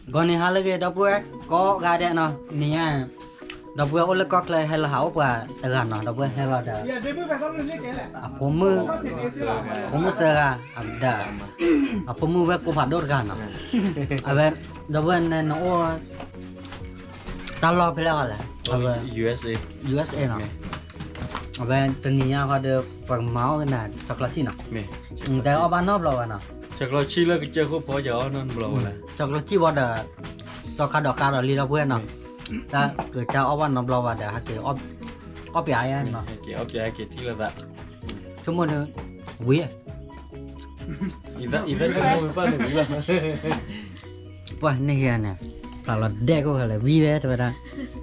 còn này hai cái đập bữa có gà đẻ nó nè đập bữa ôn cóc lại hay là hảo và gần nó đập bữa hay là đờผมมือเสือดาผมมือเวกกูผัดโดดกันนะเว้นดับเบิลเนี่ยน้องตลอดไปแล้วแหละ USA เนาะเว้นตอนนี้เขาเดือดปังเมาส์กันนะช็อกโกแลตที่เนาะแต่เอาบ้านนอกเราอะเนาะช็อกโกแลตชีแล้วก็เจอเขาพอเยอะนั่นเราเลยช็อกโกแลตที่ว่าเดือดสกัดดอกกาดลีเราเพื่อนเนาะแต่เกิดจะเอาบ้านนอกเราอะเดี๋ยวเกิดเอาไปอะไรเนาะเกี่ยวเอาไปเกี่ยวที่ละแบบชั่วโมงนึงวิ่งอีเวนต์ชั่วโมงเป็นหนึ่งเลยว่านี่เฮียเนี่ยตลอดเด็กก็เลยวิ่งเลยตัวนั้น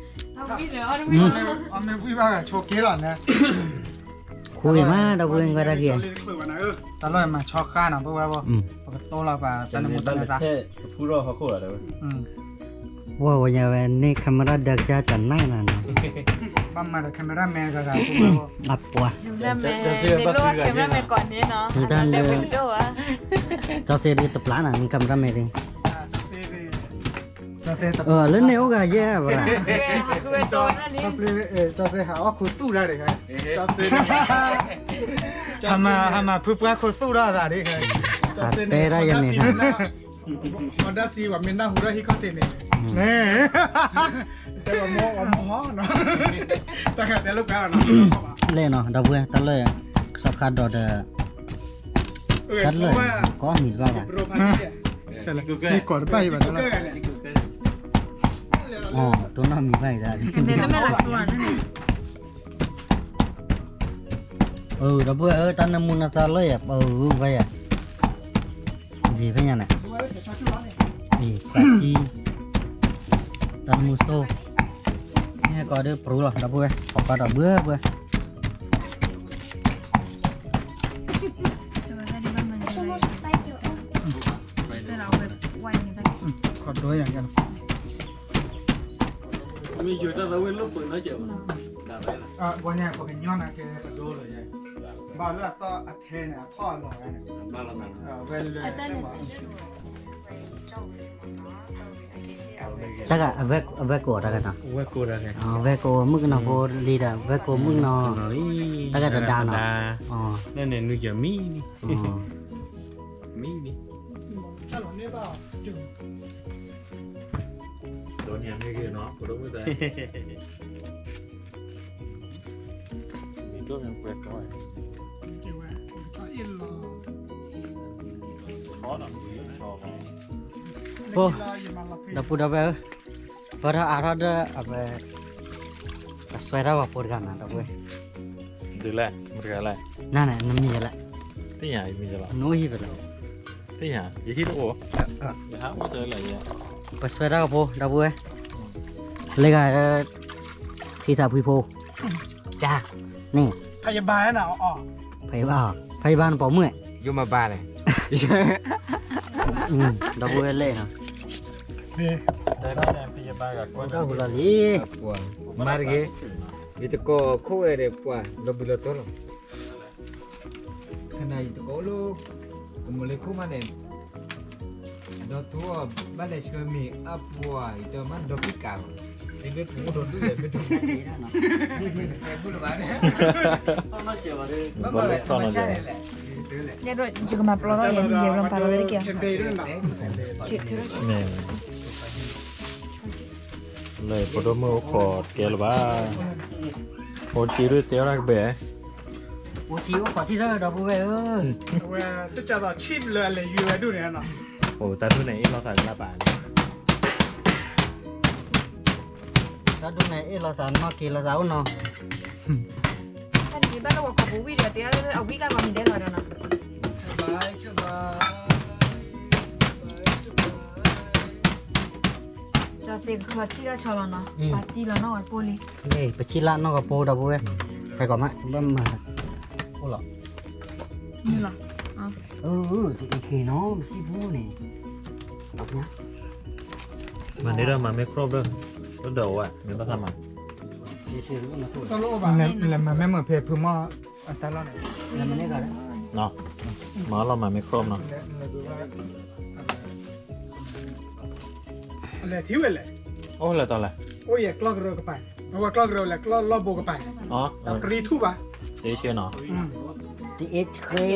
ไม่วิ่งบ้างโชว์เกล้อนนะคุยมาเราเพิ่งก็ได้เกี่ยตลอดมาช็อกข้าหน่อยเพราะว่าปกติโตเราป่ะตอนนี้ตอนนี้ซะพูดเราเขาโคตรเลยว่าอย่างนี้คาเมราเด็กจะจันนั่งนั่นบ้ามาแต่คาเมราแมนก็ได้อับปัวคาเมราแมนก่อนนี้เนาะเด็กเป็นโจ้อะเจ้าเสียดีตบล้านอ่ะคาเมราแมนเองเล่นเนื้อก็แย่ป่ะคือเป็นโจรนั่นนี่เจ้าเสียหาว่าคุณสู้ได้เลยครับเจ้าเสียทำมาเพื่อคุณสู้ได้ได้เลยเตะได้ยังไงมันได้ซีว่ามินด้าหูได้ที่เขาเตะเนี่ยนี่แต่ว่ามองเนาะแต่ลูกแก้วเนาะเล่นเนาะดับเบิ้ลตัดเลยสักขาดดอดตัดเลยก็มีบ้างแต่ละมีกดไปแบบนั้นอ๋อตัวน้องมีไปได้ดับเบิ้ลตันน้ำมันตัดเลยไปgì với nhà này đi chi tan musto nghe có được pro rồi đập bữa hoặc có đập bữa còn đôiอย่างกันมีอยู่แต่เราเว้นลูกปืนแล้วเจ๋อวันนี้พอเป็นย้อนนะแกโดนเลยบ้านเราต้องอัดเทนอ่ะทอดหน่อยบ้านเรานั่นเว้นเลย chắc là vé cổ ra cái nào vé cổ ra cái vé cổ mức nào vô đi đã vé cổ mức nào chắc là đà nào nên là nuôi giờ mí đi đồ nhà này kia nó của đúng cái mình tốt hơn quẹt coi po dapat dapat pada ada apa sesuai apa program ada apa dulu mereka lah nah namanya je lah tiada ini je lah nuhi betul tiada jadi tu ya apa tu lah ya sesuai apa dapat legaที่ทาพิโพจ้านี่พยาบาลน่ะอ๋อพยาบาลปอเมื่อยอยู่มาบ้านเลยดับเบิ้ลเลยนะได้ได้พยาบาลกับคนเราหุ่นละลีมาร์กี้itu kok kau ada puas lebih letul karena itu kau lu kembali ku mana dah tua balik kami apa itu mana dah pikir sehingga tu dah tu ya betul ya rồi juga mah peloro ya di jauh peloro dari kia này có đôi mưa khổ kia là ba hồ chí rồi téo ra bể hồ chí có chí đó đâu về ơi tôi cho vào chim là vừa đủ này nó ồ ta thứ này nó thành là bạn ta thứ này là sản nó kia là giáo nó anh chỉ bắt đầu có bố vi được téo ở vi cái mà mình để rồi đó cho xem khó chi ra cho nó bắt đi là nó ở poli này bắt chi là nó ở poli đâu vậy phải có mà bấm mà ô lọ như là thì nó xí vu này đọc nhá mà nếu mà mấy crop đâu nó đầu à mình bắt làm à là mà mấy mở phê phun mò ta lo này là mình đấy nó mở lo mà mấy crop nó เลยที่เวลเลยโอ้อะไรตอนไรโอ้ยกล้องเร็วกับไปเพราะว่ากล้องเร็วแหละกล้องรอบโบกับไปอ๋อรีทูบอ่ะเดี๋ยวเชียร์เนาะที่เอ็ดเคย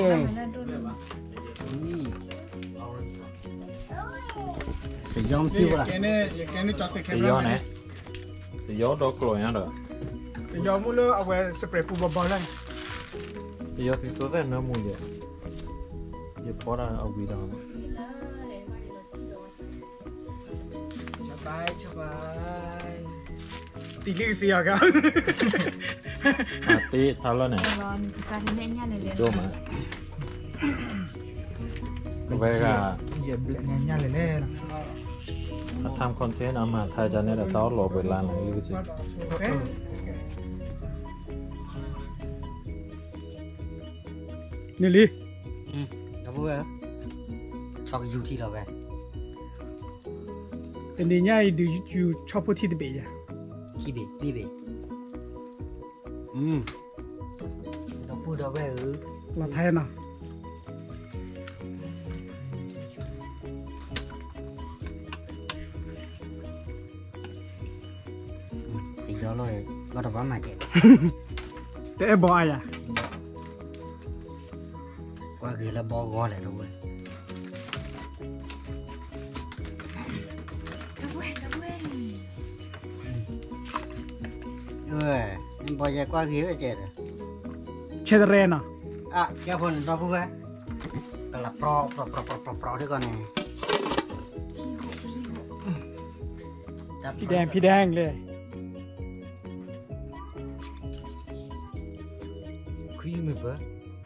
สยองซิวล่ะแกนี่จอดเสร็จแค่เดี๋ยวนะเดี๋ยวดอกกลอยนะเด้อแต่ยอมมุ่งเลยเอาไว้สเปรย์ปูบอลเลยเดี๋ยวสิสุดแต่เนื้อมูเยอะเดี๋ยวพอได้เอาวีดาสบายตีลิกเสียกันตีทำแล้วเนี่ยรอมีการเล่นเนี่ยเลยโดมาก็ไปก็เหยียบเงี้ยเลยนะถ้าทำคอนเทนต์เอามาถ่ายจานนี้เราต้องรอเวลาหน่อยดูสินี่ลิเราพูดว่าชอบอยู่ที่เราไงแต่นี่เนี่ยดูอยู่ชอบพูดที่ตะเบียที่เบนี่เบเราพูดเราไว้เราไทยนะ thì đó rồi bắt đầu vào mà chạy แต่บอยอ่ะ qua kia là bo go lại rồi em bo ra qua kia rồi chạy rồi เชดเรนอ่ะ à cái phần đó cũng vậy là pro đấy con này พี่แดงเลย cream bơ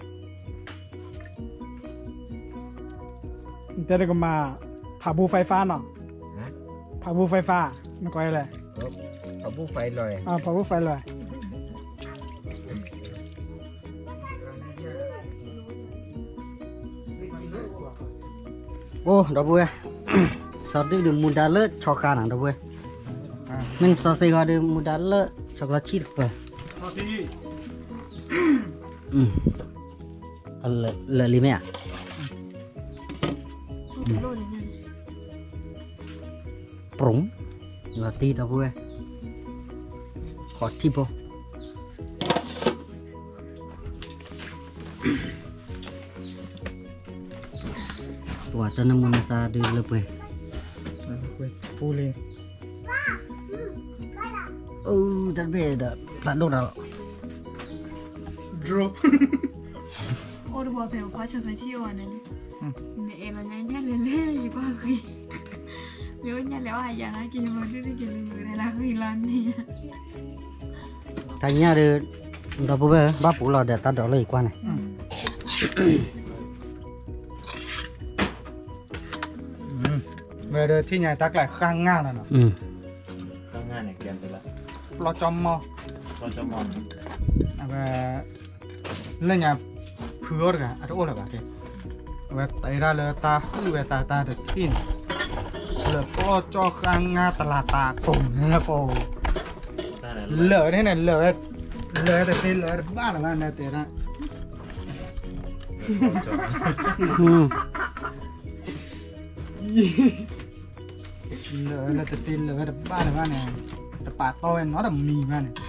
แต่เดี๋ยวก็มาผ่าบูไฟฟ้าเนาะผ่าบูไฟฟ้าไม่ก่อยเลยเอาผู้ไฟลอยผ่าบูไฟเลย ô đó vui sao đi được muốn đá lợn cho cá nào đó vui mình sao xây ra được muốn đá lợn cho nó chít rồi lợn li mẹ à prúng là tí đó vui khó chip không quả cho nó muốn ra đưa lớp về ปูเลย đặt về đã làm đâu nào ดรูโอ้ดูบอกเผื่อว่าชอบไปเที่ยวนั่นเนี่ยเอ็นเราเนี่ยเล่นอยู่ก็คือเดี๋ยวเนี่ยแล้วอะไรอย่างนั้นกินมาด้วยกินอยู่ในร้านคือร้านนี้ thành nhà được đó bố về bác phụ là để ta đỡ lấy qua này เมื่อเดินที่ใหญ่ตักหลายข้างง่ายนะเนาะข้างหน้าเนี่ยเกียนไปแล้วเราจอมมอเราจะมองแบบเรื่องอย่างเพื่อกันอะไรโอ้เลยแบบแบบไต่ได้เลยตาคือแบบตาเด็ดที่เลยก็จอข้างง่ายตลาดตาตุ่มนะโปเหลือเนี่ยเหลือแต่เป็นเหลือบ้านอะไรเนี่ยแต่ละเหลือแต่เป็นเหลือแต่บ้านอะไรเนี่ยแต่ป่าโตเองเนาะแต่มีมันเนี่ย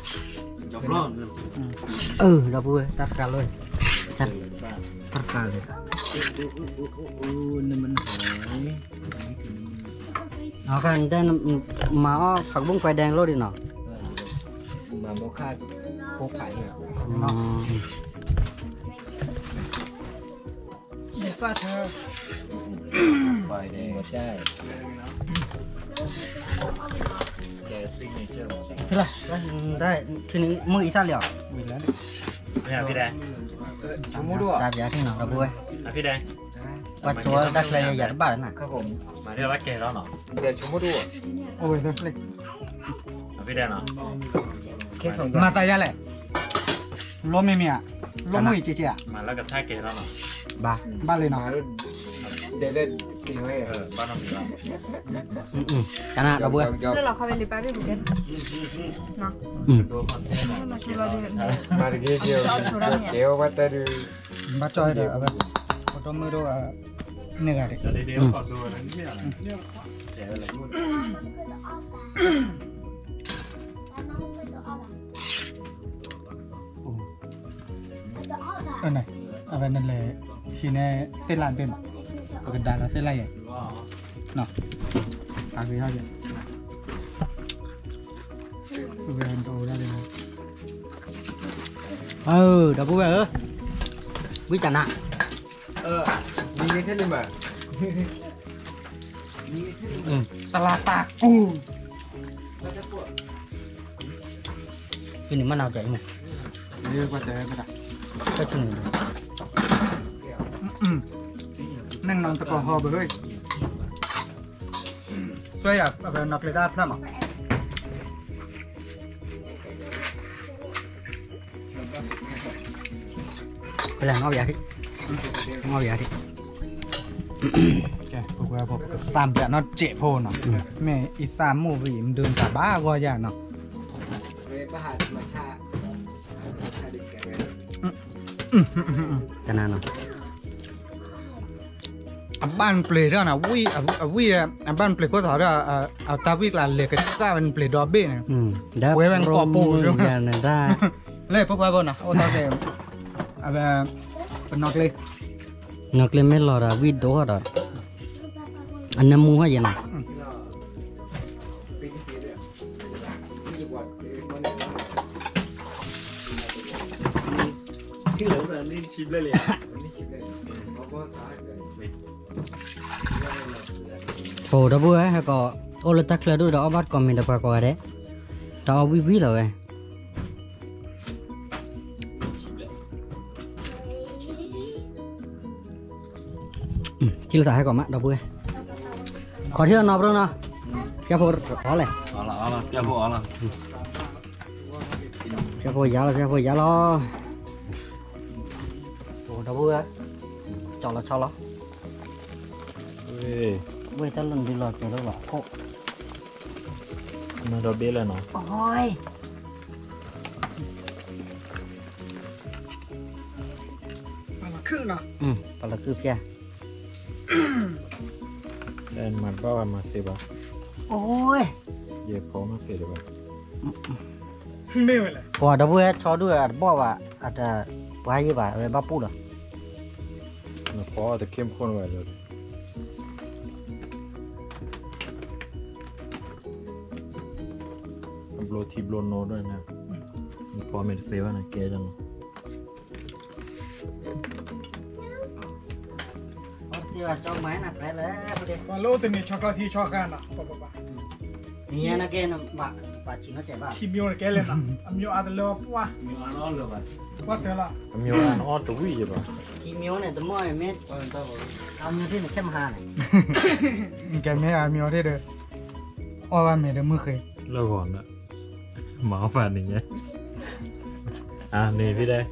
đó bố tắt cả luôn tắt cả rồi นี่มันหอย nó cần tên máu phật bún khoai đen luôn đi nào มาโมคาโคไข่มีซาเธอไฟแดงหมดได้แกซิกเนเจอร์หมด thế là đây thì mười ít sao liệu มีแล้วเนี่ยพี่แดงสมมติว่า sao vậy thế nào đó bố พี่แดง qua chúa đặt lại giải bát này ครับผมมาเรียกว่าแกแล้วเนาะเดี๋ยวสมมติว่าโอ้ยเล็กพี่แดงเนาะแค่สองมาตายยังไงล้มไม่มีอ่ะล้มมือจีอ่ะมาแล้วกับท่าแกแล้วเนาะ ba บ้านเลยเนาะเดี๋ยวตีไว้บ้านน้องพี่เรา cái nào đó bố แล้วเราเข้าไปรีบไปด้วยบุกเก็ตเนาะตัวคอนเทนต์มาช่วยเราด้วยมาเดี๋ยวว่าแต่ดูบ้าจอยเดี๋ยวแบบพอต้องมือดูเหนื่อยเด็กเดี๋ยวขอดูนะนี่อะไร này bên này là khi này sẽ làm thêm cái đá là sẽ lại nào à cái hai vậy về ăn đồ ra đây đâu có về biết chẳng ạ Như thế này mà Talata cái này mà nào chạy mà đưa qua tới cái cái chừng năng nòng tao hò bự hơi tôi à về nọc lấy ra lắm à cái là ngon vậy đi ngon vậy đi cái vừa vừa sắm bẹ nó trẻ phô nó mẹ ít sắm mua vì mình đường cả ba gọi vậy nó cái nào ban play đó là vui ban play có thỏ đó ta biết là lệ cái ta ban play đó bên này đã quay bên cọปูrồi nhà này ra lấy phúc qua bên nào ô tao về về ngọc lên mấy lò là video rồi anh em mua hay gì nào cái lẩu là nên chìm lên liền ồ đó vui hay có ô là tắc là đôi đó bắt còn mình đã phải coi đấy tao vi rồi chỉ là hay có mắt đó vui có thiếu nào đâu nào cái phố đó này cái bộ là cái phố giá lo ồ đó vui cho nó vui ta lần đi lọt cho nó bảo cô nó đâu biết là nó ôi khứ nó là cứ kia đen mặt bao mà xì bà ôi giờ khó nó xì được bà mê vậy quả đó vui cho đuôi bỏ vào vài gì vậy về bắp pú rồi nó khó thì kiếm khôn vậy rồi blow thì blow nó rồi nè nó khó mình xì bà này kia rằng cho máy nè phải lấy mà lô từ này cho cái thì cho gan à nghe nó kia bà chỉ nó chạy vào khi miêu cái lên à miêu ăn lô quá quá thế là miêu ăn ót túi gì bà khi miêu này tụi mày mét ăn như thế này kém hà này cái mấy miêu thế được ô ba mẹ được mưa khơi lâu gọn đó máu phản này nhé nè phía đây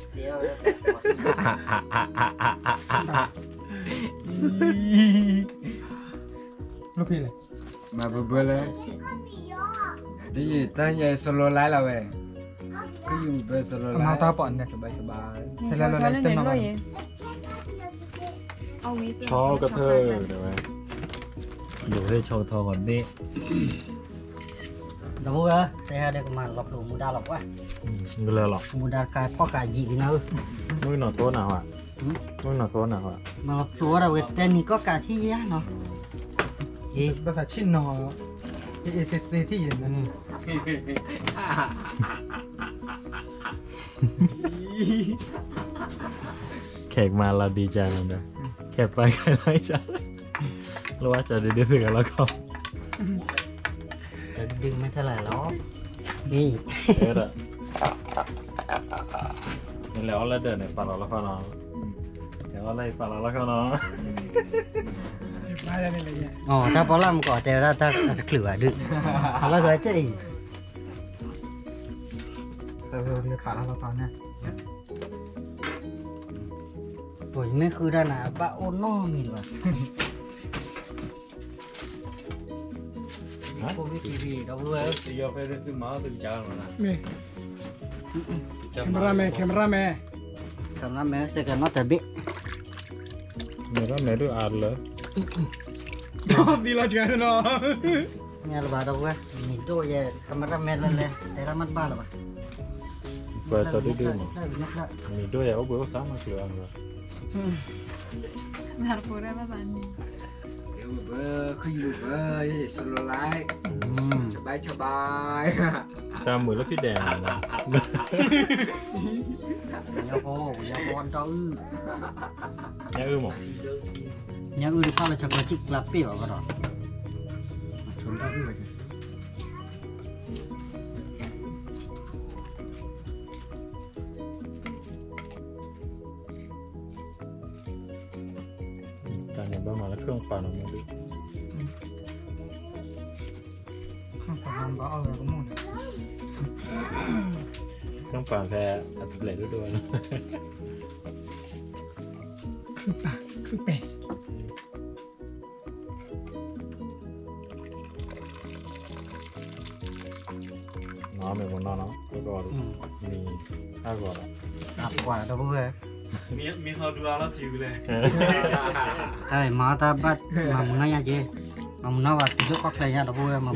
lúc này mà bữa lên cái gì ta nhảy solo lái là về cái gì về solo lái mà tao bọn này sờ bài thế là lấy tên nó cho cái thơ đủ để cho thơ còn đi đâu á xe đây mà lọc đủ mua đa lọc quá người lừa lọc mua đa cài phó cài gì nữa mũi nó thốn nào ạ mũi nó thốn nào ạ mà lọc lúa đâu cái tên này có cả thi á nó bây giờ chín nó cái SSC thì gì nữa แขกมาเราดีใจแล้วนะแขกไปใครไล่ฉันรู้ว่าจะได้ดื้อกันแล้วก็ดึงไม่เท่าไหร่แล้วนี่เออนี่แล้วเราเดินในป่าเราแล้วก็นอนเดี๋ยวอะไรป่าเราแล้วก็นอนอ๋อถ้าพอล่ำก่อนแต่ถ้าเกลือดึงแล้วก็จะอีกแต่เราเรียกปลาเราตอนนี้ตัวไม่คือด้านหน้าปะโอโน่มีหรอพวกวิธีดีเราด้วย si io per il filmato di giallo no มีแคมราแมนทำน้ำแม่เสกกันนอแต่บิ๊ก mi era meglio arlo ดีละจังเนาะ nghe là bà đâu á nhìn tôi về cameraman lên lên để ra mắt ba là bà เปิดตัวดื้อๆหมด มีด้วยเอาเบอร์สามมาเกลือเลย Dar pura ba ban ni. Yêu bơ khơi lụt bơ solo lại cho bài ตามมือแล้วพี่แดงนะ nhau con cho ư เนี่ยหมอ nhau ư được pha là cho có chích là piểu vào đó chúng ta ư vậy ตอนนี้บ้ามาแล้วเครื่องปั่นออกมาดูข้างฝั่งก็เอาแบบมุ่นเครื่องปั่นแพ้อัดเหล็กด้วยนะคือแปะน้องเป็นคนนอนเนาะแล้วก็มีข้าวก่อน đạp quả đâu có về มีเขาดูแล้วทิวเลย cái mà ta bắt mà muốn ngay chứ mà muốn nói là cái lúc này nha đâu có về mà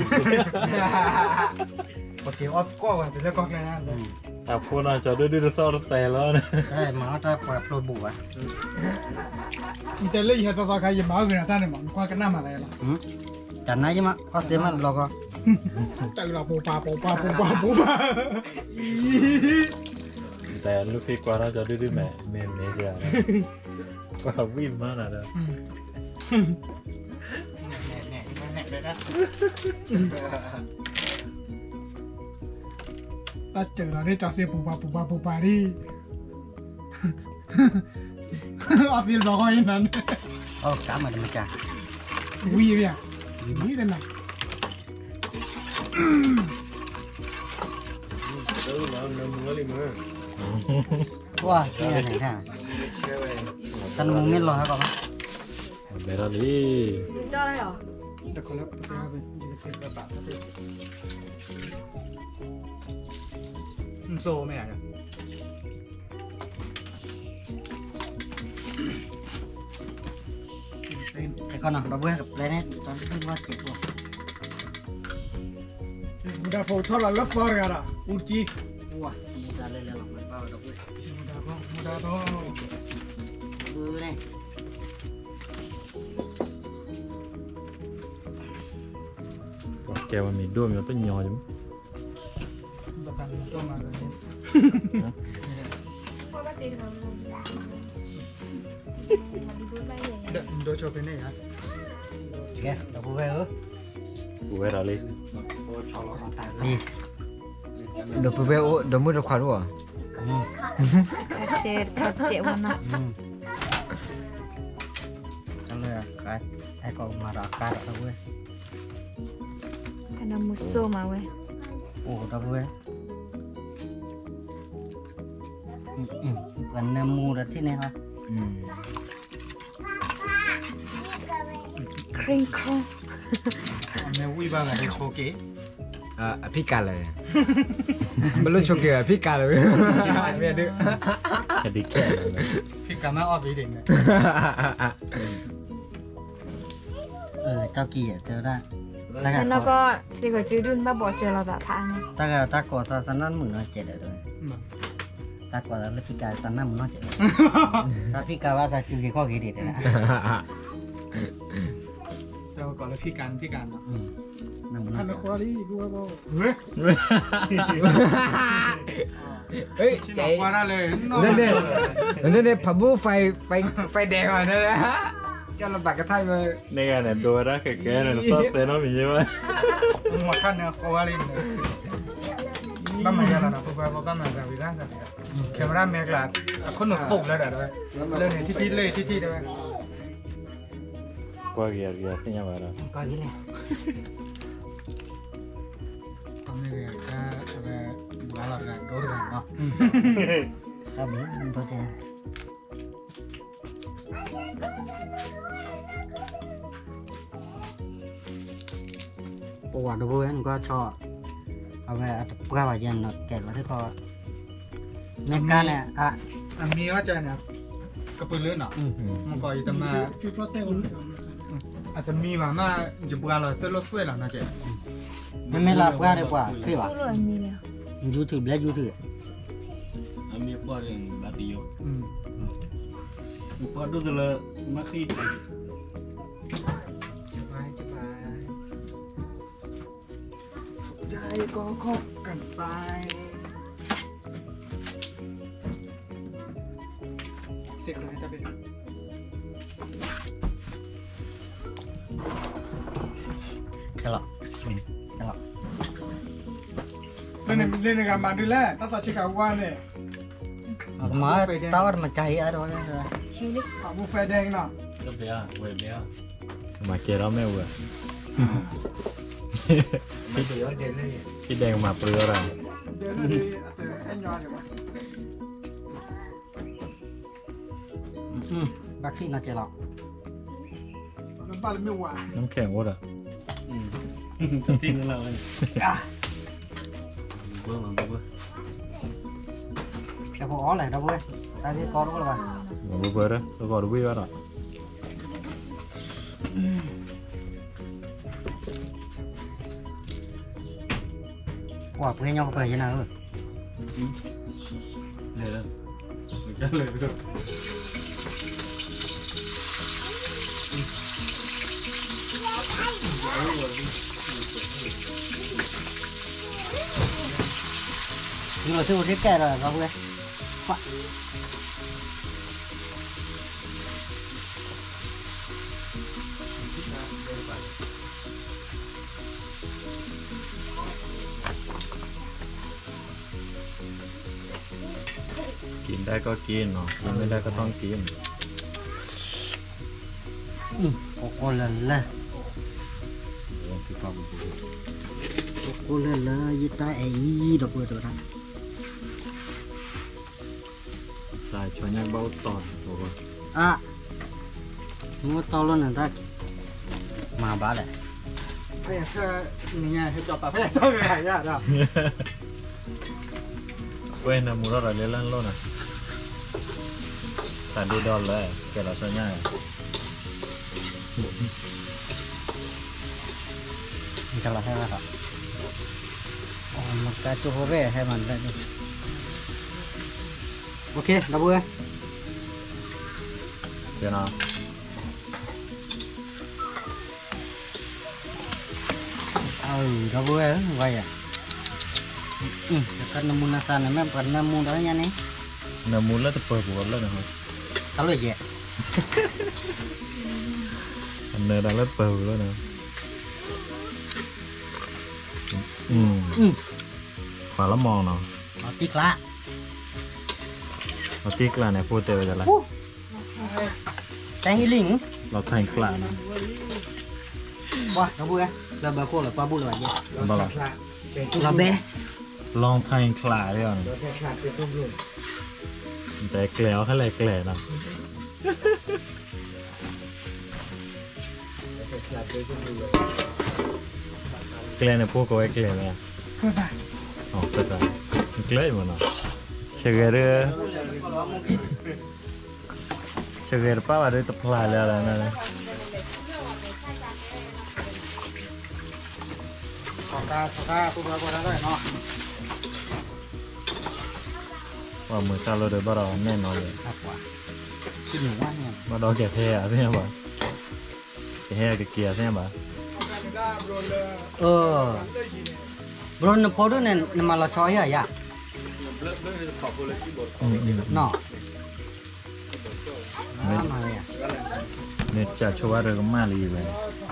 ปกติออฟก็ว่าแต่แล้วก็แค่นั้นแต่พูดน่าจะดื้อๆซ้อแต่แล้วนะ cái mà ta quả lột bù à มีแต่เรื่องเหตุการณ์ใครจะมาเกินท่านเนี่ยมันก็กันหน้ามาเลยล่ะ chẳng này chứ mà có tiền mà lo có แต่เราปูปลาแต่ลูกพี่กว่าน่าจะดื้อๆแม่เมนเมเดียนะก็วิ่งมากนะถ้าเจอเราได้จอดเสียปูปลาดิออฟฟิศบอกว่าอย่างนั้น ô cá mà đừng chả วิ่งเนี่ยวิ่งแต่ไหน wow cái này hả tân muốn biết lo hả con เบลลี่ Cho đây hả? เดี๋ยวเขาแล้วไปเอาไปยืนเป็นกระบะซะสิโซ่ไม่อ่ะ cái con nào đâu bữa gặp lên đấy con không lo chết luôn บูดาโพทอดแล้วฟอร์กันอ่ะอูจี wow ra lên là lòng bao đâu bữa บูดาโพ bữa này แกมันมีด้วยมันต้องยอจุ๊บประกันตัวมาเลย Qua bắt tiền rồi. Mà đi bữa bay vậy. เดี๋ยวโดนโชว์เป็นไงฮะ kìa đâu bữa về ư กูเวลาเลย đi Được bơ bơ được mua được khoản rồi Khát chết luôn nè. cho nên là cái con mà đỏ cá đâu bữa Anh đang mua xô mà quê. ồ đâu bữa vẫn nên mua được thế này thôi Crinkle. แม่วิ่งบ้างอะไรโชว์เก๋พี่กาเลยไม่รู้ชกเกลือพี่กาเลยไม่ดื้อแค่ดีแค่นั้นนะพี่กามาออฟฟิศเองเนี่ย cho kỳ cho ra Nên nó có thì có chứ đun ba bỏ chờ là bà thang. ta có sa san nan mun no che de rồi ta có là phi ka san nan mun no che ta phi ka wa ta chu ke ko ke de na เราก่อนเลยพี่การเนาะ nan mun ฮัลโหล no ควอลี่กูว่าเฮ้ยเฮ้ยชินใจอกว่าได้เลยนั่นเนี่ยผับบูไฟแดงอ่ะนั่นแหละจะลำบากกระทั่งเลยในงานเนี่ยดูนะแก่ๆเนี่ยซ้อแต่น้องมีใช่ไหมหมดขั้นเนี่ยควอลี่เลยบ้านมันยังแล้วนะปุ๊บบ้านมันจะวิร่างกันแคมราแม็กลาคนหนุ่มตกแล้วเด้อเรื่องนี้ที่เลยที่ได้ไหมกว่าเกียร์ที่ยังไงล่ะ có gì này ทำให้ก็แบบบ้านเราเนี่ยโดนกันเนาะ ta biết tôi che ủa đâu anh có cho về qua vào dân nó kẹt vào thứ kho mấy cái này à มีว่าใจเนี่ยกระปืนเลือดเนาะมันก็อีตมาอาอาจจะมีแบบว่าจะบัวเราเต้นรถช่วยเรานะเจ๊ไม่ลาบว่าได้กว่าคือว่าก็เลยมีเนี่ย YouTube และ YouTube Ambil apa yang batu yo. อืม Apa tu tu lah makin. ใจก็คบกันไปเสกอะไรจะเป็น Celok. เล่นกันมาดูแลตั้งแต่เช็คเอาว่าเนี่ย Ma tawar mencari ada orang. อาบุฟเฟ่แดงเนาะ Kau biar, kau biar. มาเกล้าแม่เว้ย Masih ada lagi. พี่แดงมาเปลือยอะไรเดี๋ยวนี้อาจจะแอนยอนอยู่วะ Bác sĩ nó celok. น้ำปลาไม่หวานน้ำแข็งวดอ่ะ Tin lah kan. Buang lah, buang. Cái bộ ó này đâu ơi. Ta biết có đúng không bạn? มาเบอร์แล้วก็ดูวิวอ่ะ Quả với nhau phải như nào rồi? Leh dah. Macam leh tu. Nhưng mà chưa thiết kế rồi không ơi. Quả. กินได้ก็กินเนาะกินไม่ได้ก็ต้องกิน Cô lần là. คือความ Cô lần là gì ta ấy đọc vừa rồi đó. สายชวนยักเบาตอนบอกว่า À. Đúng rồi to luôn là ta. Mà bá đấy. เฮ้ยแค่นี่ไงให้จบปะเฮ้ยต้องไงเนี่ยเนาะเว้ยนะมูรอดอะไรเล่นโลน่ะสายดีดอนเลยแกเราชวนยัก Chắc là hay là hả? Một cái chỗ hố về hay mình đây đi. Ok, đâu vui. เดี๋ยวนะ Đâu vui vậy à? Kan nemu nasa namanya bukan nemu dahnya nih. เนื้อมูลแล้วจะเปิดหัวแล้วนะครับ Kalau aja. เนื้อดังแล้วเปิดหัวแล้วนะขวาละมองเนาะ Tik lah. เราตีกลาเนี่ยพูดเตยจะละ Saya healing. เราแทงกลานะ Wah, đâu vui. Là bà cô là qua bu là vậy. บอล Là bé. ลองแทงกลาด้วยนะ Rồi cái sạc cái tôm luôn. แต่แกล้วแค่ไรแกลนะ Rồi cái sạc cái tôm luôn. แกลเนี่ยพูดกับไอ้แกลเลยเพื่อไปอ๋อเข้าใจแกลเหมือนเนาะเชื่อเรือเชื่อเรือป้าว่าได้ตะพลายแล้วนะนะขอตาปุ๊บก็ได้เนาะว่ามือชาเราเดินบ้าเราแน่นอนเลย Apa? Cái nhiều quá nha. มาดองแก่แท้ใช่ไหมบ่แก่แท้กับเกียร์ใช่ไหมบ่ Bro, nó phô đó nên mà là chói à ya? Nó. À, mà ya. เนี่ยจะชัวร์เรื่องมาลีเลย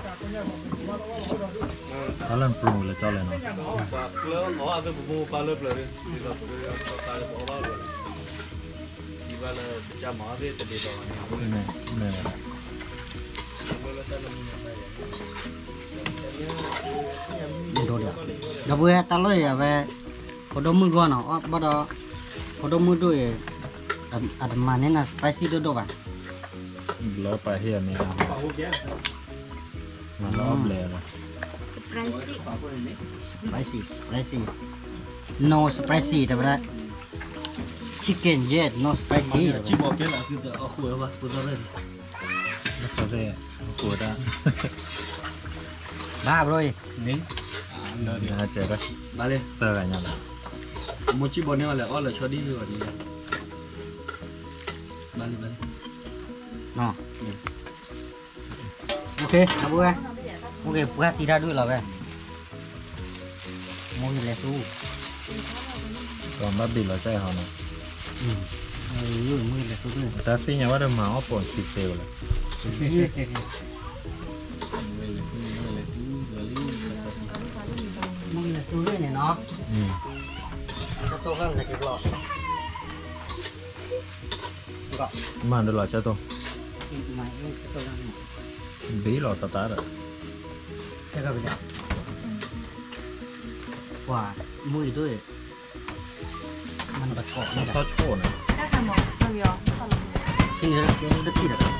เขาเริ่มปรุงแล้วเจ้าเลยเนาะ Kalau awak tu buku pala pelari, kita pala awak pelari. Iba lah macam mana dia tadi tu. เนี่ยเนี่ย Đồ được. Đâu vui ta nói về có đồ mưa qua nó, bắt đầu có đồ mưa đuổi. Mà nên là spicy đồ đồ vậy. แล้วไปเฮียนี่นะมันรอบเลยนะ Spicy. No spicy, tapi chicken jet no spicy. Cuma okey lah kita aku apa, betul kan? แล้วเขาเรียกกูได้ Ba rồi. Ní. Hãy chơi đó. Ba đi. Sơ cả nhau. Một chiếc bò neo là ó là cho đi rồi đi. Ba đi. Nó. Ok, apa gue? Ok, buat tidak dulu lah gue. Mau như su. Còn bắt bị là chơi hòn này. Mua như su thôi. Ta xin nhà bắt đầu máu bỏ xịt xèo là. Mua như su thôi này nó. Cho tôi cái này cái lọ. Mà được lọ cho tôi. Mày cho tôi cái. Bí lọ tao tá rồi. Sẽ gặp được. Wow, mua gì thôi. Mình bật cỏ này. Sao chua này. Các hàng mỏ đâu rồi? Thì cái đất gì được.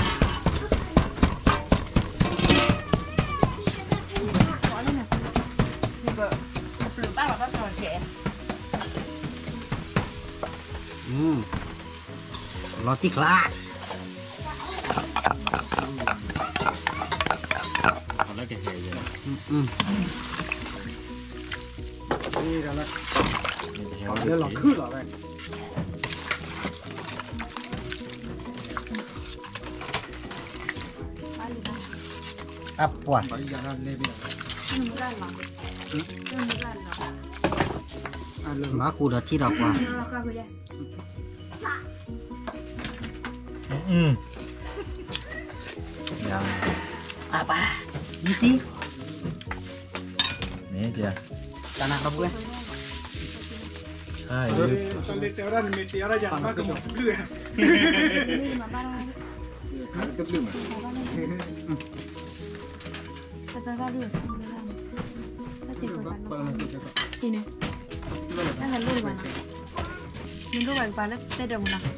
Có luôn nè. Thì vợ lửa bác là bác tròn trẻ. Nó tiếc lạ. Còn lấy cái hề vậy. Đi ra lại. Cái hề Đây là khứ là đây. Apa? Bagi jalan lebih. Đừng có làm Đừng có làm Má cụ đã thi đọc qua. Qua rồi đây. Dạ. Apa? Gitu. Nè chưa. Tanah apa gue? Hai. Son de teoran meteora jangan pakai mau blue ya. Đi mà ba đâu. Itu blue mah. Thật ra được. Nó chỉ còn thì này. Đang gần luôn rồi nè. Mình lúc vào lớp tê đồng nè.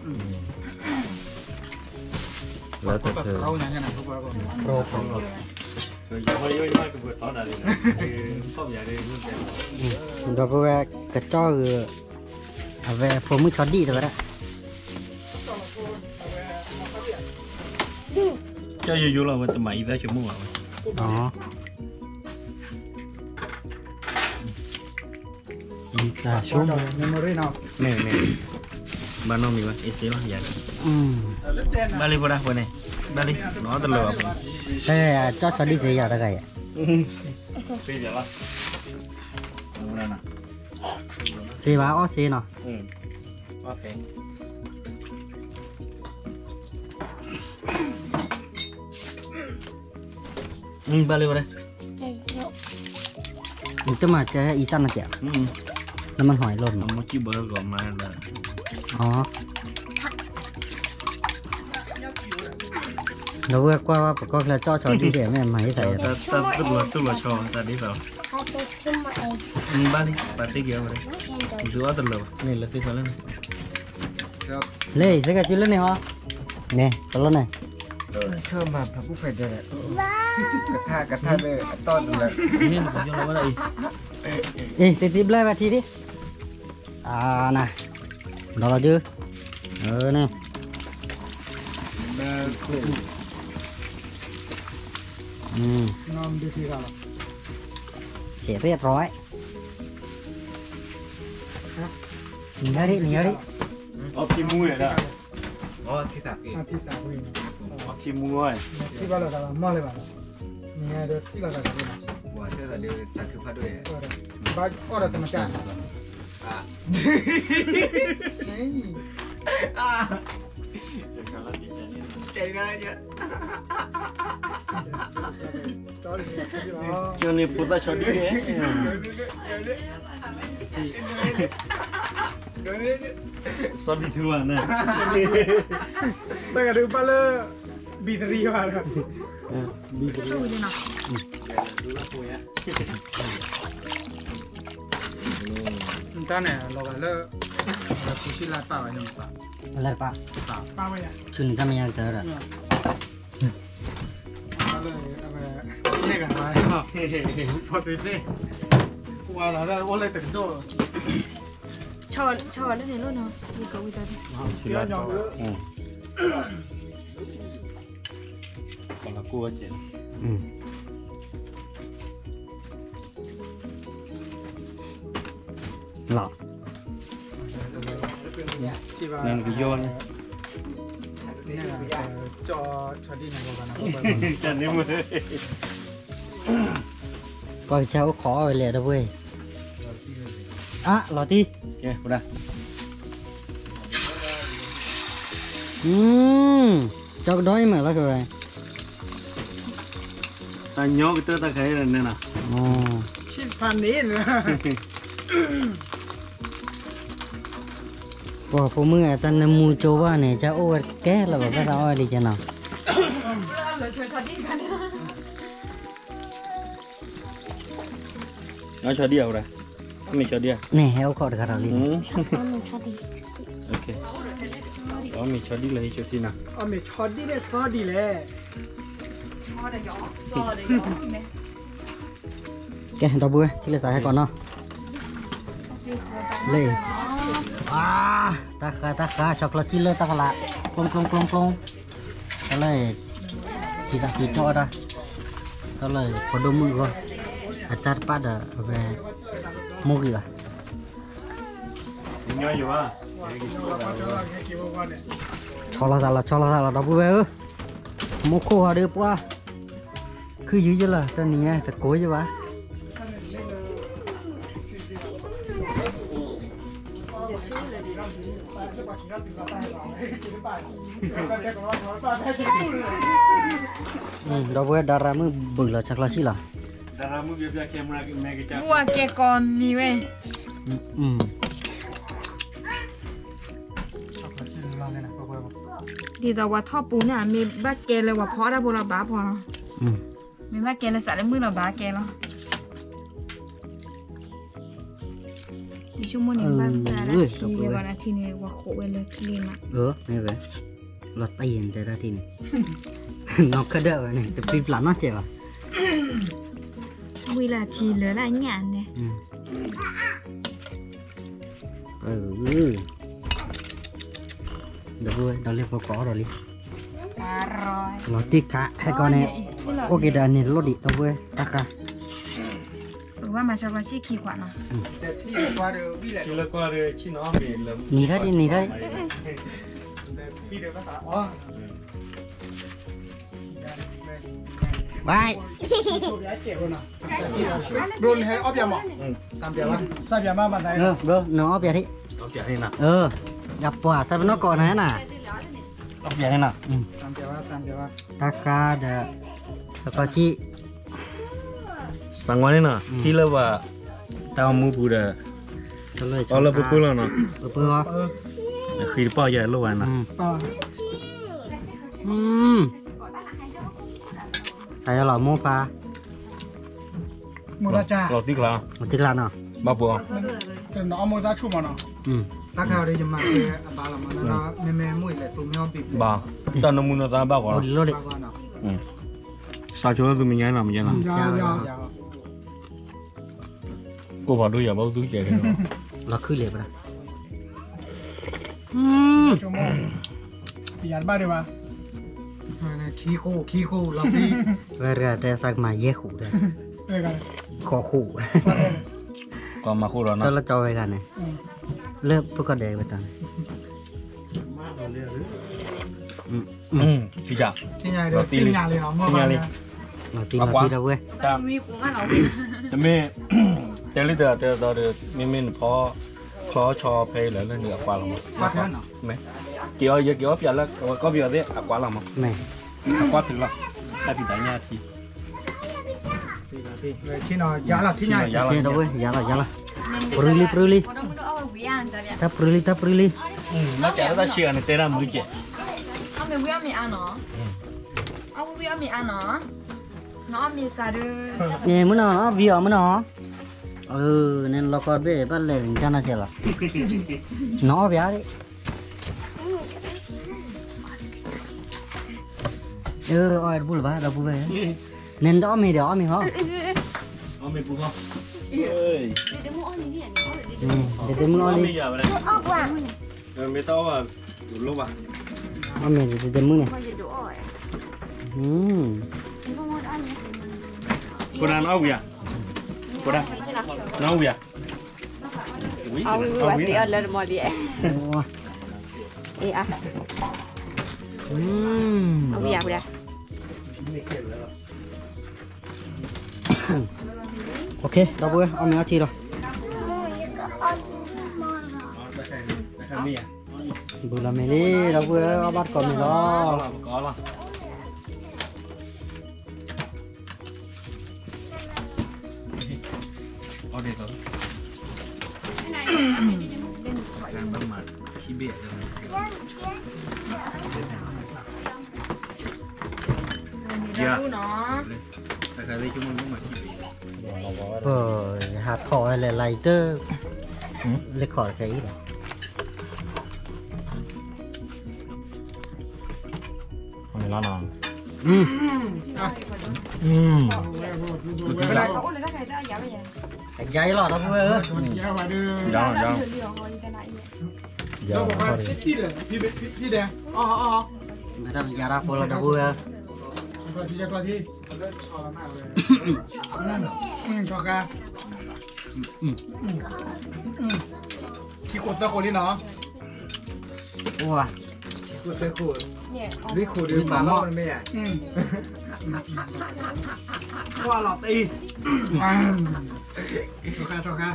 Lấy từ từ. Kau nyanyi nak apa kau? Pro. Rồi giờ hơi cái vừa tỏ ra đi. Không vậy đi luôn. Đó gue cái cho về phố mới cho đi rồi đó. Cho dù là mình tụi mày ra chỗ mua. Đó. Isa Coba memori nào. Nè. Ba nó mình vậy, xí nó vậy. Ba đi vào đây, ba đi, nó từ lửa. Thế cho đi gì giờ đây cái? Bây giờ là. Đây nè. Xí báo xí nào. Ok. Ba đi vào đây. Itu mah cahaya isan aja. Nó mình hỏi luôn. Một chiếc bờ gồm mà là. Nó vừa qua có là cho đi để mẹ máy thấy. Ta tức là cho ta đi vào. Ba đi, ba tí kia vào đây. Giữa từ lửa. Này là tí vào lên. Lê, cái chuyện lên này hả? Nè, tao lên này. Thơm mà cũng phải được. Cắt tha về to được là. Nên là cho nó vào đây. Ê, tí blay vào thi đi. À nè. Đó là chưa? Nè. Nom đi thì ra. Sẽ red rồi. Nhớ đi. Thì mua rồi đó. Thì tạp kì. Thì tạp kì. Thì mua rồi. Thì bao giờ là mò lên bảo. Nghe được thì là cái gì? Wow, thế là điều sáng cứ phát đuổi. Ba, ở đây mà chả. Chạy ra chứ. Cho nên phụ ta cho đi đấy. Sao bị thua nè? Bây giờ được bao lơ bị gì vào rồi? Bị cái Chui lên nào. Ta này lo cái lơ là sushi lại bảo vậy nhỉ? Lại pak. Bảo vậy à? Chun kami yang ter. Lơ này cái này hả? Phật tuyệt đấy. Qua là ra ô lên tỉnh đô. Chờ lên này luôn hả? Đi cầu bây giờ đi. Chỉ là nhỏ nữa. Còn là กูก็เจ็บหล่อที่ว่านั่นก็โยนเนี่ยจอชอดีนะบอกกันนะจันนี่มือก็เช้าขอไปเลยนะเว้ยอ่ะหล่อที่แกกูได้ cho cái đói mà là rồi ตาโยกตัวตาใครนั่นน่ะชิ้นพันนี้นะ bỏ phụ mưa ta nằm mù trâu ba này cha ô ké là bảo cái sao đi cho nào เลยช่วยช็อตดิ้งกันเนี่ยเอาชอเดียวเลยไม่ชอเดียว nè heo khó được rồi โอเคอ๋อมีชอดีเลยชอที่น่ะอ๋อมีชอดีเนี่ยซอดีเลยชอได้ยอกซอได้ยอกเนี่ย cái đó bữa thì là sai còn nó lê ta khá chocolate chili ta là plong cái này thì ta chỉ cho ra cái này có đồ mưa rồi atar pada về mua gì à ย่อยอยู่ว่า cho là đó bữa ơi mua khô họ được quá cứ giữ chứ là ta nè ta cối chứ ba đó bữa đa ra mới bự là chắc là gì là ดารามือเบียร์แกมาแม่กิจมัวแกก่อนมีเว้ย ดีแต่ว่าท่อปูเนี่ยมีบ้าแกเลยว่าเพราะได้บุรบาพอมีบ้าแกเลยใส่ในมือเราบาแกแล้วชั่วโมงนี้บ้านแต่ละทีเดียวกันทีนี้ว่าโคเวเลยคลีนอ่ะ này vậy là tiền ra thì này nó cái đỡ này tập phim là nó chèo เวลาทีเหลือหลายอย่างเนี่ย được rồi đó lên vào có rồi đi อร่อย nó tí cá hay con này ok đã này lót đi đâu với ta cá หรือว่ามาชอบชีขี้ขวัญเนาะแต่ที่ว่าเดี๋ยวพี่แหละชิลก็เลยชิน้องมีลำ nì đấy đi nì đấy แต่พี่เดี๋ยวภาษาอ๋อ bye รุนให้ออฟยาหมอสามเดียวว่าสามเดียวมาบันได bro nó bịa đi เอาเสียให้น่ะ gặp quả sao nó còn thế nè เอาเสียให้น่ะสามเดียวว่า ta cá đã sao có chi สั่งไว้น่ะที่เรียกว่าตามมือปูเด้อ cho lời เอาละปูแล้วเนาะ bữa bữa คือป้อใหญ่ลูกวันน่ะ sai là mua pha มูราจ้าเราติ๊กแล้ว một tí là nào บ้าบัวแต่น้องมูราชูมาเนาะถ้าเขาได้ยินมาคือบ้าละมันนะแม่มุ่ยเลยตุ้มยอมปิดบ้าตอนน้ำมันตาบ้าก่อน một lô đi บ้าก่อนเนาะสาวช่วยดูมีไงน่ะมีไงน่ะยาวกูพอดูอย่าบ้าดูเจ๋ง là khứ liệp ra ชั่วโมงเปลี่ยนบ้าดีวะขี้โคเราพี่ về ra đây sang mà dễ khủ đây เอ้ยกัน khó khủ สัตว์เลยก็มาคู่เรา cho เนาะ nó cho về gần này lớp bữa có đề về tầng พี่จ๋าที่ไงเดี๋ยวตีงานเลยเนาะเมื่อวานเนี่ย nó tin là đi đâu quê ตามมีกุ้งอ่ะเราจะไม่เดี๋ยวเดี๋ยวมีพอคล้อชอเพลแล้วเหนือกว่าเราว่าเท่านั้นเนาะไหมเกี่ยวเยอะเกี่ยวเปลี่ยนแล้วก็เปลี่ยนได้กว่าเรามั้ง này กว่าถึงแล้วแต่พี่ตายทีตีเลยที่นอนยาหลับที่ไง đi đâu quê giá là pruli pruli พอต้องมือเอาวิ่งจะเนี่ย ta pruli แล้วแกก็เชื่อในเต้นมือเจ็บเอามีวิ่งมีอันเนาะเอาวิ่งมีอันเนาะน้องมีสาดู nè mới nó vừa mới nó nên lo con bé bắt lên cho nó chơi là nó bé đấy ôi bùi vả đâu bùi về nên đó mì hả เอาไม่ปุ๊บเอ้ย để tôi mua เอา đi ไม่อย่าไปเลยไม่ต้องว่าอยู่รูปอ่ะ mì để tôi mua nè cô đang nói gì à cô đang nói gì à เอาวิวเลยหมดเลยเอ๊ะเอาวิวไปเลย ok đâu bữa ông nhớ chi rồi bữa là mày đi đâu bữa bắt còn mày đó có lo ở đây rồi đang tâm mà khi bịa rồi cái đây chúng mình muốn mà hạt thỏ hay là lại tơ lấy khỏi cái rồi không lo nào cái giấy lọt đâu bữa đó Đâu màพี่แดง người ta giờ ra phố là đâu bữa กะทิชอกาขี้ขวดตะโกนี่เนาะ wow ขวดตะโกนี่ขวดเดียวมาล่อมันไม่อ่ะว่าหลอดตีชอกา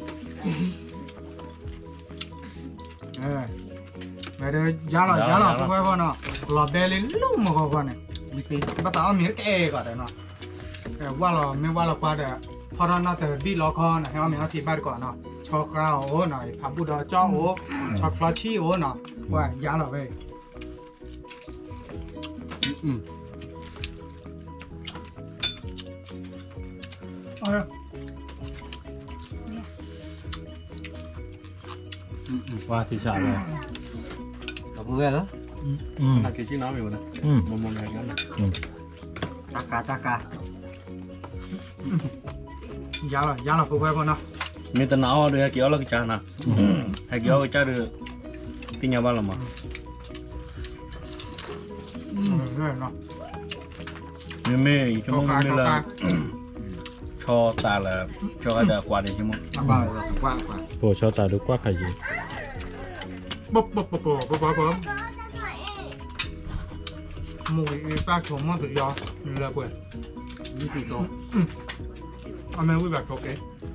mà đây giá là không phải nó lọt đè lên lúc mà có con này bắt tao miếng cái gọi đấy nó qua là qua đểพอเราแต่ดีล็อกคอนะให้ว่ามีอธิบายก่อนเนาะชอคราวโอ้หน่อยผับบูดาจ้อโอ้ชอคลาชี่โอ้เนาะว่ายาหรอเว้ยว่าที่ชาเลย đâu bữa đó là cái chi nói mình nè mồm này cái này taka ยาละพวกไว้ก่อนเนาะ người ta nói được kiểu là cái cha nè hay kiểu cái cha được cái nhà bao là mà เรื่อยเนาะ mê chúng mình là cho ta là cho cái đợt quà để chúng mình กว่าโปรชอบตาดูกว่าใครอยู่ปุ๊บหมูอีป้าชมมันสุดยอดเลยกว่า như gì rồi เอาแม่วิ่งแบบโอเค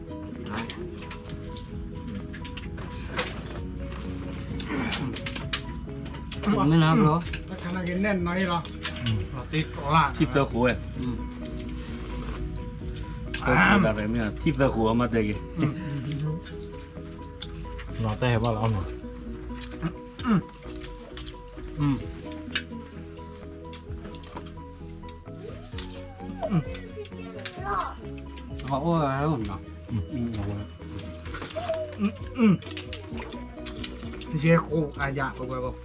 mới nào bro ถ้าขนาดแน่นน้อยหรอติดก่อน chip tơ khổ ấy là đấy mới là chip tơ khổ mà đây kì นอนแต่ว่าเราเอาหน่อย họ ơi đúng không nó เชี่ยโคอายะพวกไว้ก่อน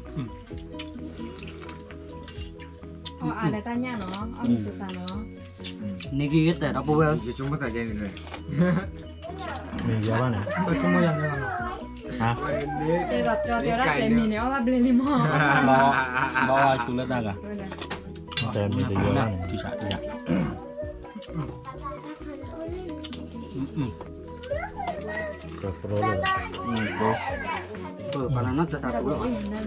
เอาอะไรตั้งเนี่ยเนาะเอาสื่อสารเนาะ này kia cái đó bữa giờ chúng ta chơi này มีเยอะป่ะเนี่ยไปขโมยอย่างเงี้ยฮะเดี๋ยวจอเดี๋ยวเราเซมิเนี่ยว่าเบลลิมอ bao chú lên ta cả แต่มีแต่เยอะป่ะเนี่ย chú sạ chú sạ เปิดโปรเลย bro bữa là nó sẽ sạch bữa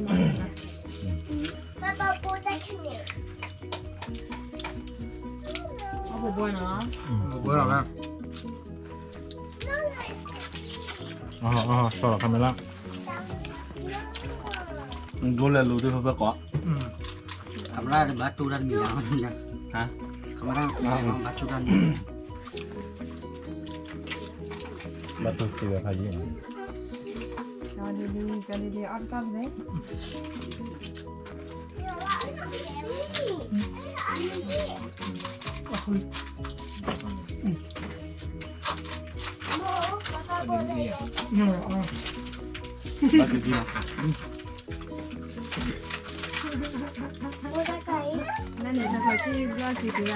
เอาหัวบัวเนาะเบอร์หรอแม่อ๋อสลับคาเมล่า bố là lù tôi không có làm ra thì bắt tu đan mì nào nha hả không ra bắt tu đan บัตรสีแบบพายุจอดีออดก้อนเลย bắt được chưa นั่นเนี่ยเขาชื่อว่าคือตัว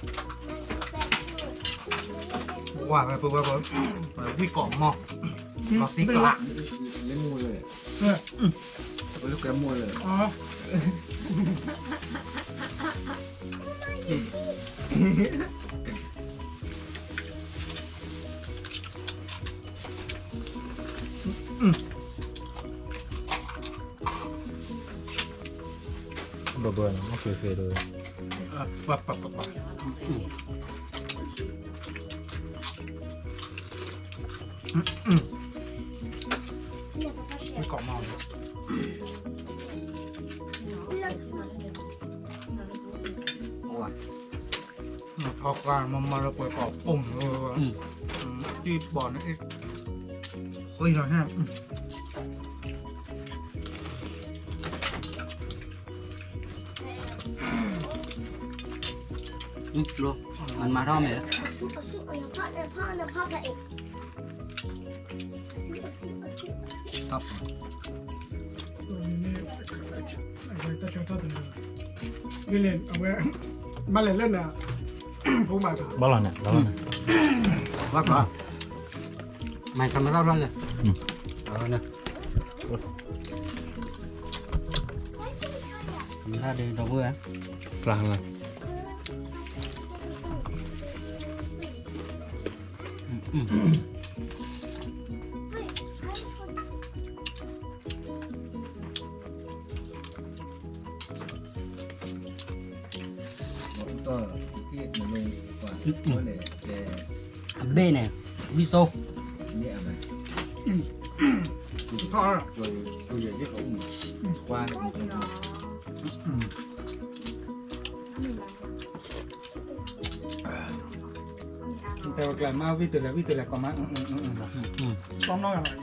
ว่าไปพวกไว้ก่อนพี่กล่องหม้อบอกติ๊กละเล่นมูเลยลูกแกมูเลยอ๋อเบื่อๆไม่เคยเลยปับไม่เกาะเมาเลยทอกการมาเราเปิดกรอบปุ่มเลยว่ะที่บ่อนั่นเองเฮ้ยเราเนี่ยลูกมันมาท่อมเลยครับเล่นเอาไว้มาเล่นนะผมมาบ้าหรอเนี่ยบ้าหรอเนี่ยว่าก่อนไม่ทำไม่รอบเลยเอาเนี่ยทำได้ดีดอกบัวปลาเลยก็ที่มันลงกว่าเพราะเนี่ยแต่เบ้เนี่ยวิโซเนี่ยมันทอดตัวใหญ่ที่เขากว้างแต่ว่าแกมาวิตุแล้วก็มาต้องน้อยอะไร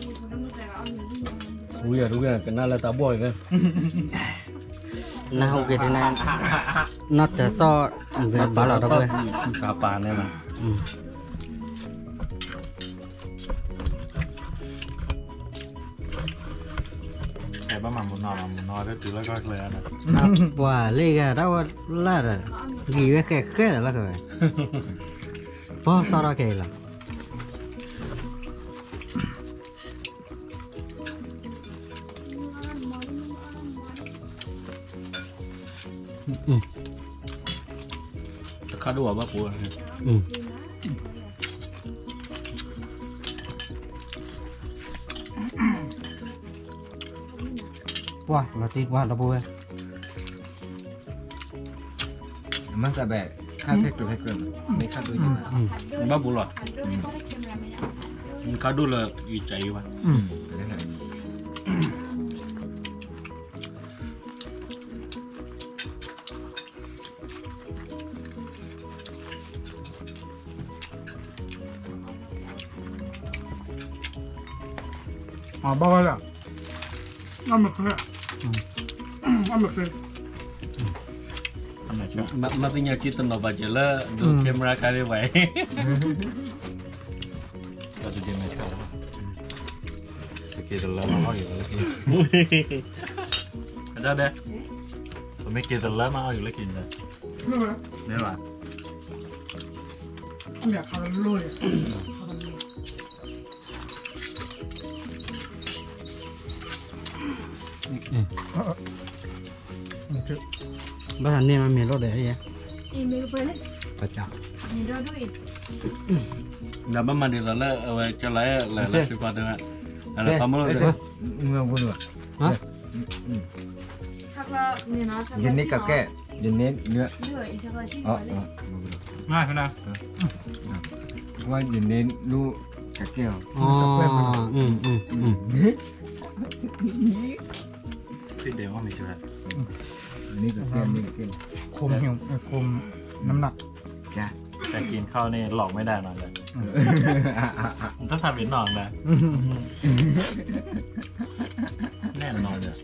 đúng rồi cái này là tao bồi cái nào cái thế này nó sẽ so về bảo là đâu rồi cá pà này mà ใครบ้าหมาหมุนนอนได้ถือแล้วก็เลยนะว่าเลี้ยงเราล่าเลยกี่ก็แค่แล้วก็พอสอดแค่ละ cá đùa bác bùa ว้าเราตีว่าเราบัวมันจะแบบค่าแพ็กตัวแพ็กเกินไม่ค่าด้วยใช่ไหม bác bùa lọt cá đùa là gì chạy mà นั่นแหละอ๋อบ้าแล้วน้ำมันคือน้ำมันคือทำไมชอบ mà tình nhà kita nó baca lah du kamera kali vậy ก็จะยังไม่ชอบสกีตัวแล้วมาเอาอยู่แล้วกิน ada deh ผมไม่กินตัวแล้วมาเอาอยู่แล้วกินเลยนี่แหละนี่lah อยากทำลุยบ้านนี้มันมีรถเดี๋ยวยังอีเมลไปเลยประจมีรถด้วย dah mama di lala calai lah sifat dengan ada kamu lah เมืองบุญวะำฮะชักละเนี่ยนะชักละเย็นนี้กับแก่เย็นนี้เนื้อเหนื่อยชักละชีอ๋อเลยง่ายขนาดว่าเย็นนี้ลูกกับแก้วอ๋อพี่เดี๋ยวว่าไม่ใช่นี่กับแก้วนี่กับแก้วคุมหิวคุมน้ำหนักจ้ะแต่กินข้าวนี่หลอกไม่ได้นอนเลยมันต้องทำเป็นนอนนะแน่นอนเลย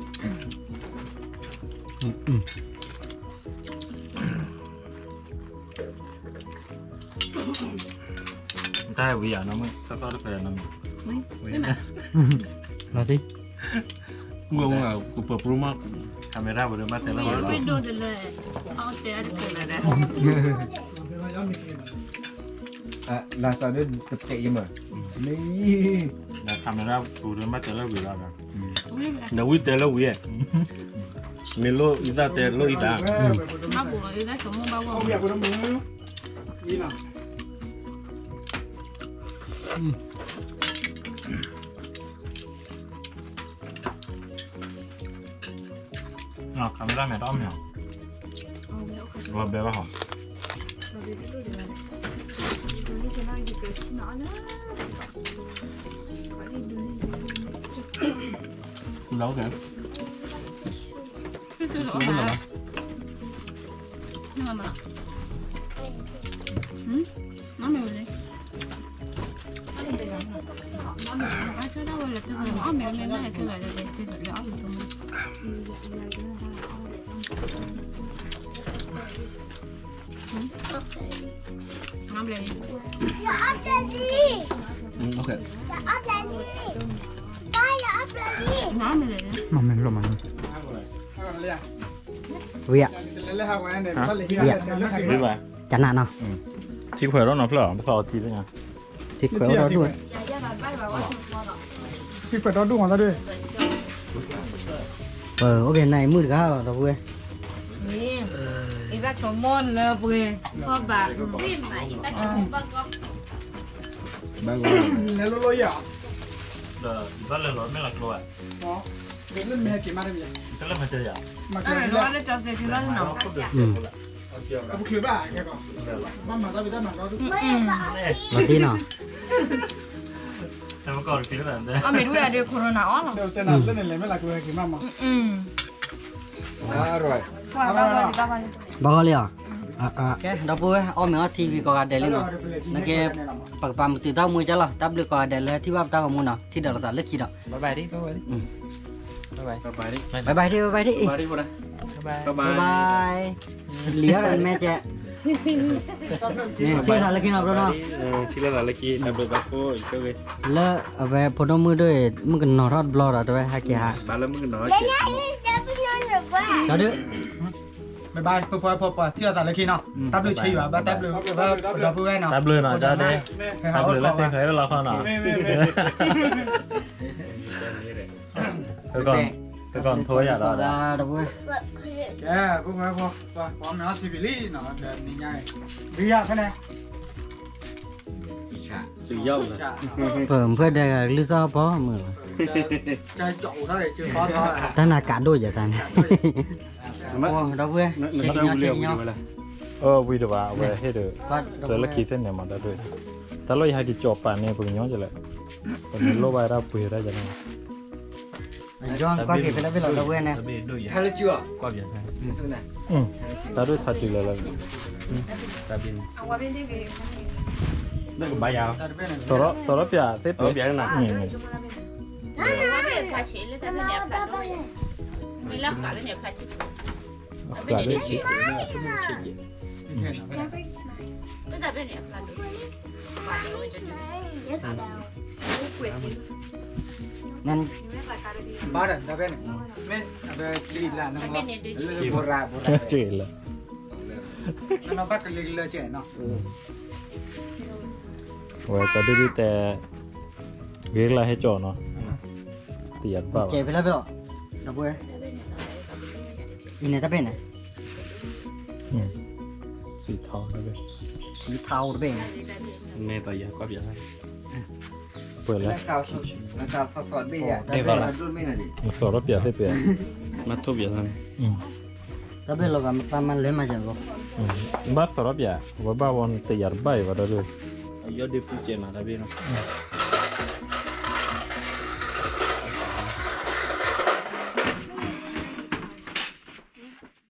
ได้วิญญาณน้องมึงก็ได้ไปน้องวิญญาณเราดิ gua nggak kupa rumah คาเมร่าบริมาแต่ละไม่วันไม่ดูแต่เลยเอาแต่ละเกินอะไรลาซาด้วยตะเกียบมั้ยนี่นะทำแล้วดูด้วยมาแต่ละวิแล้วกันเดี๋ยววิแต่ละวิมีโลอีตาแต่โลอีตา má bùa đi đó cũng bao gồm อยากกูน้ำมือนี่น่ะอ๋อทำได้ไหมต้อมเนี่ยว่าเบลว่าหอม lâu kìa nhưng mà nó mèo đi cái đó là cái người mỏ mèo nên nó là cái gọi là cái gọi là ốc của ngon lên ok ngon lên มันไม่รู้มันเวีย đi về จันน่ะเนาะที่ขวดรถหน่อยเปล่าไม่พอทีด้วยไงที่เขียวเราด้วยพี่เปิดรถดูของเราด้วยโอเคnày mưa cáเราvui đi ra chỗ môn là vui hoa bạc phim mà đi ra chỗ môn có แล้วรถเลยอ่ะเดี๋ยวบ้านเลยรถไม่หลักรวยเนาะเล่นแม่กี่มาได้ยังก็เริ่มมาเจออย่างมา cái เกิด này ที่แล้ว nó cho xe thì nó nóng เอาบุกคือบ้าแกก่อนบ้านมาได้ไปได้มาก็เราที่เนาะแต่เมื่อก่อนคิดแบบนี้ à mày đuôi à được corona ó không เดี๋ยวเต้นอะไรเล่นอะไรไม่หลักเลยกี่มามาอร่อย qua bao giờ đi bao giờ บอกเลยอ่ะแกเราพูดอ้อมเหมือนทีวีก็ได้เลยเนาะนักเก็บปากปามตื่นเต้ามือจ้ะล่ะตับเลือกก็ได้เลยที่ว่าเต้ากับมูเนาะที่เดี๋ยวเราตัดเลือกขี้เนาะบ๊ายบายดิบ๊ายบายดิบ๊ายบายบายบายดิบ๊ายบายดิบ๊ายบายบายเหลี้ยกันแม่เจ๊เนี่ยที่ทำเลือกขี้เนาะเนาะที่เราอะไรกินน้ำเดือดโอ้ยก็เลยแล้วเอาไปพนมมือด้วยมึงก็นอนรอดบลอดอ่ะด้วยฮะแกฮะบ้านแล้วมึงน้อย đó đứa บายบายพอเที่ยวแต่ละทีเนาะตับเลยชีวะบ้าตับเลยว่าเราพูดได้เนาะตับเลยหน่อยจ้าเนี่ยตับเลยแล้วเคยเราฟังหน่อยแต่ก่อนโทรอย่าเรา ra đâu vui แกพวกนั้นพอมเนาะทีวีลี่เนาะแบบนี้ไงวิยาแค่ไหนสื่อย่อมเลยเพื่อได้lý do bóมือใจโจ้ได้เจอพอทอ ta là cả đôi vậy ta này đâu vui chơi nhau วิดีโอว่าเว้ยให้ดูเสร็จแล้วคิดเส้นเนี่ยมาได้ด้วยแต่เราอยากให้จบป่านเนี่ยเป็นย้อนจะเลยตอนนี้โลบายเราปุยได้จะเนี่ย John qua kịp phải là đâu vui nè ทานแล้วchưa ก็เบียดใช่สู้นะตาด้วยทัดจุเลยเลยตาบิน qua bên đây về นั่นก็ใบยาวสระเปียเส้นเปียหนักนี่ qua bên phải chỉ lên tới bên này phải đôi đi lắp cả bên này phải chỉ เกิดได้ชิด tới tại bên này phải đôi phải đôi cho nên บ้าเด้อเป็นไม่แบบดีละน้อง bên này đôi chỉ โบราณจืดเลยน้องบักเลยเลยเจ๊เนาะเว้ยจะได้แต่เรียกอะไรให้จอเนาะเตียดเปล่า chạy phải là đâu đâu vui in này ta bên này สีทองเลย chỉ thao bên เมย์ต่อยาก็เบียดให้เปิดแล้วแล้วสาวสอนเบี้ยรุ่นไม่น่ะดิมันสระเปียเส้นเปียมาทุบเบียดให้ ta bên là làm mà lấy mà chẳng có บ้าสระเปียว่าบ้าวันเตียดใบว่าได้เลย Io devo chiedere, davvero.